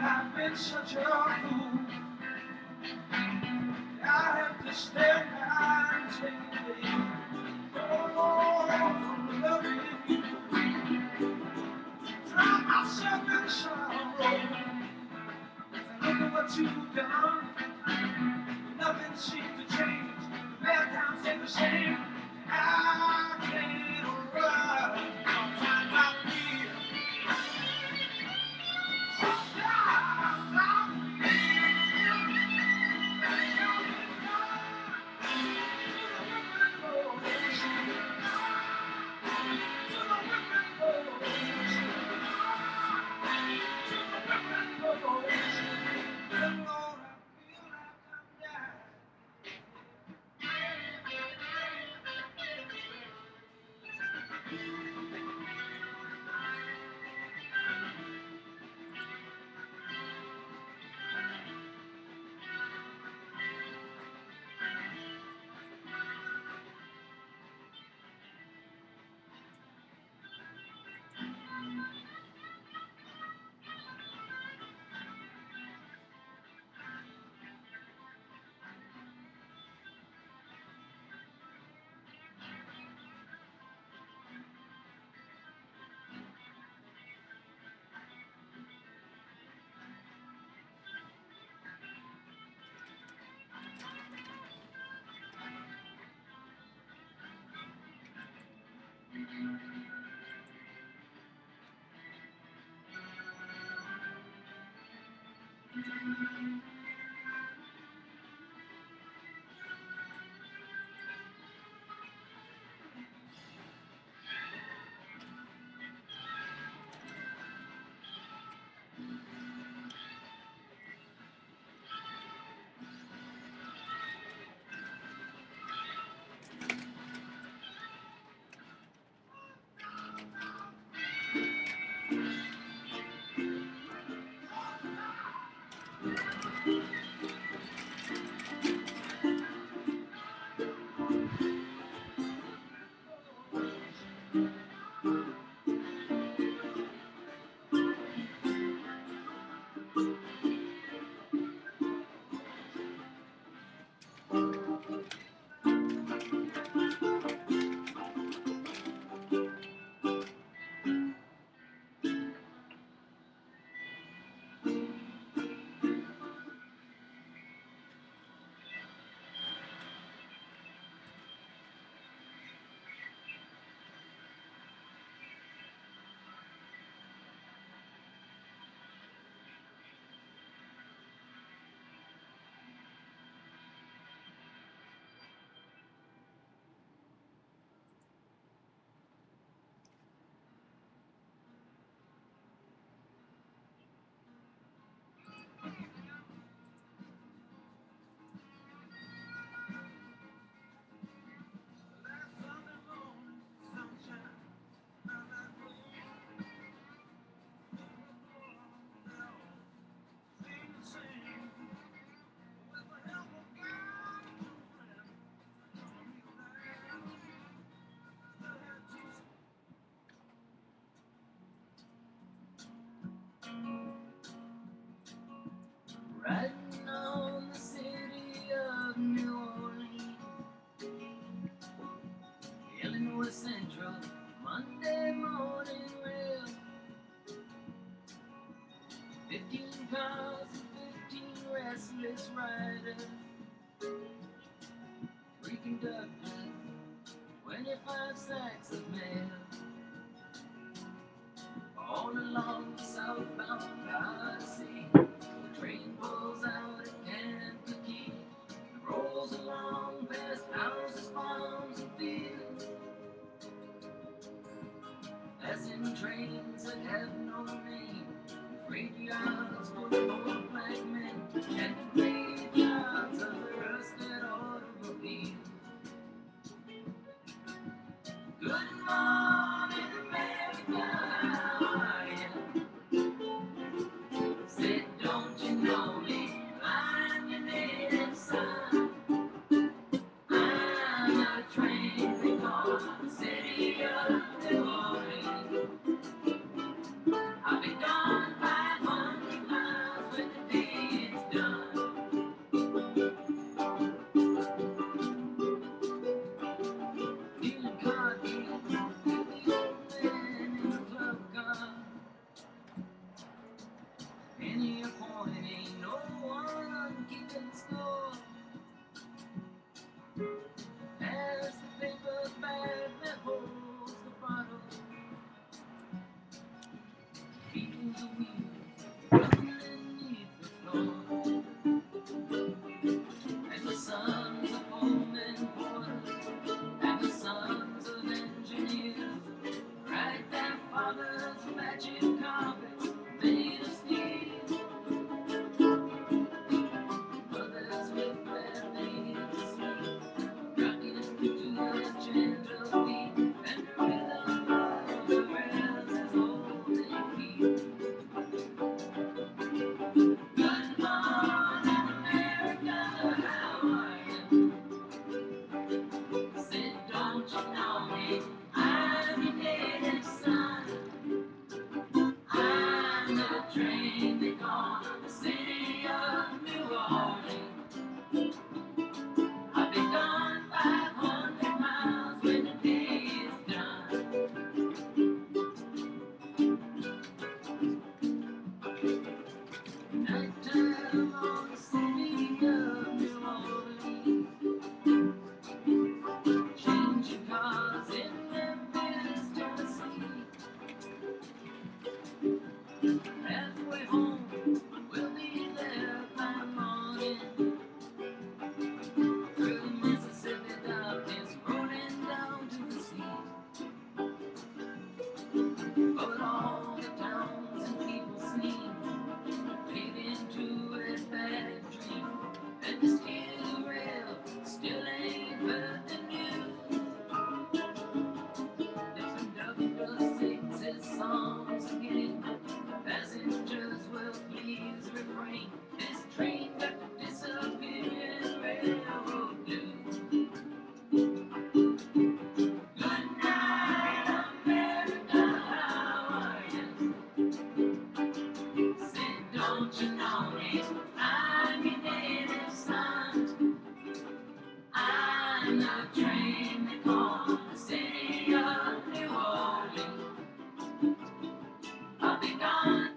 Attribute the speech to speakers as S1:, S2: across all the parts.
S1: I've been such a fool. I have to stand and take it. Oh, for loving you. Drown myself in sorrow. Look at what you've done. Nothing seems to change. The bad times stay the same. I can't run. Sometimes I feel. Sometimes I
S2: riding on the city of New Orleans, Illinois Central, Monday morning rail. 15 cars and 15 restless riders, 3 conductors, 25 sacks of mail. All along the southbound Odyssey, the train pulls out at Kankakee, and rolls along past houses, farms, and fields. Passing trains that have no name, graveyards full of old black men, and graveyards of rusted automobiles. Good morning, America. Said, don't you know me? I'm your native son. I'm a train they call the city of New Orleans. I'll be gone 500 miles fields of wheels rumbling neath the floor. And the sons of home porters and the sons of engineers ride their father's magic carpets made of steel. Mothers with their babies asleep, rocking to the gentle beat and the rhythm of the rails as all they feel. Good morning, America, how are you? Said, don't you know me? I'm your native son. I'm the train they call the city of New Orleans. I'll be gone 500 miles when the day is done. Nighttime on the city of New Orleans. Changing cars in Memphis, Tennessee. Halfway home, we'll be there by morning. Through the Mississippi darkness, rolling down to the sea. But all the towns and people seem fade into a bad dream. And the steel rail still ain't heard the news. Different W6's songs again. Passengers will please refrain. This train got to disappear in railroad news. Good night, America, how are you? Say, don't you know me? I'm your native son. I'm the train they call the city of New Orleans. I'll be gone.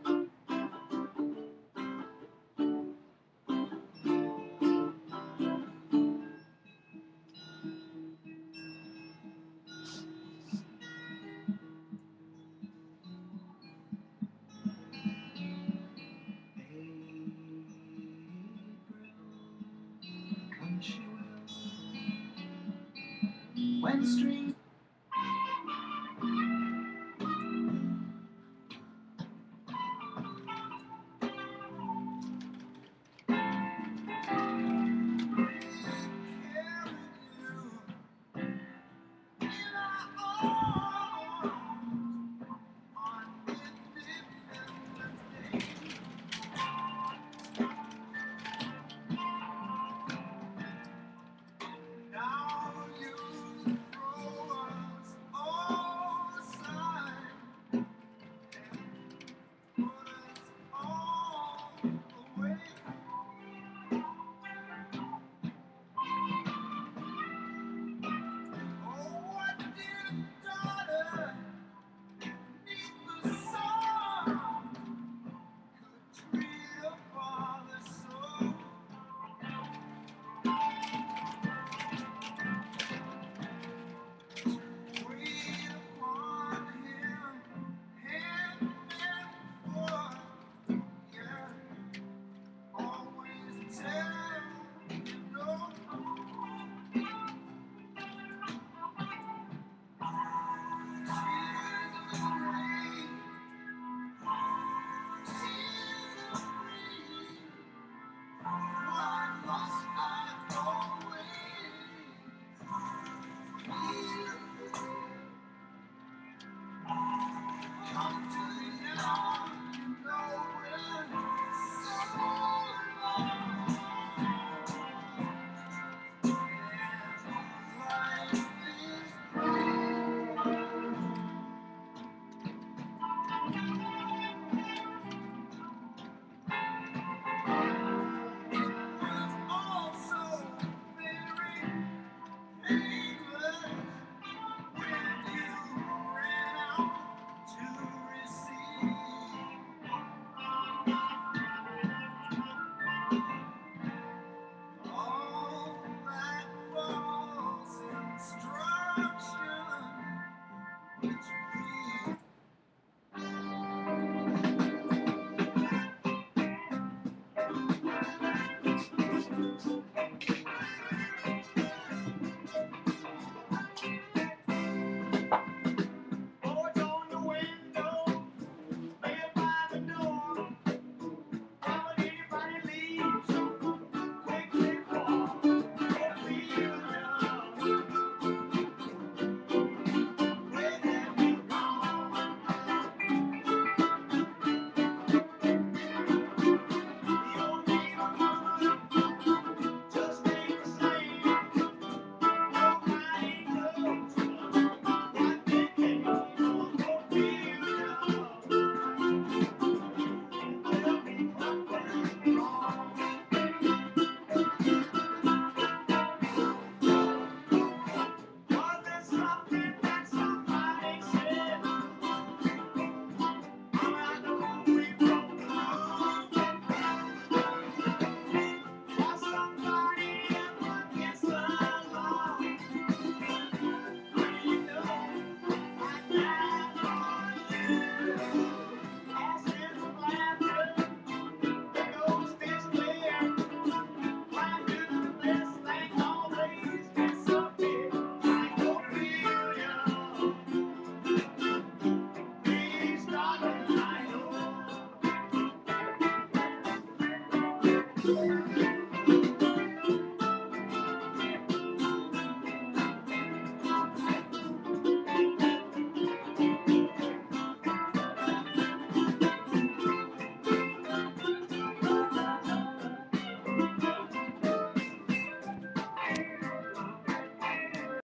S1: Ashes of laughter, the ghost is clear. Why do the best thing always disappear? I don't feel you. Please, darling, I know.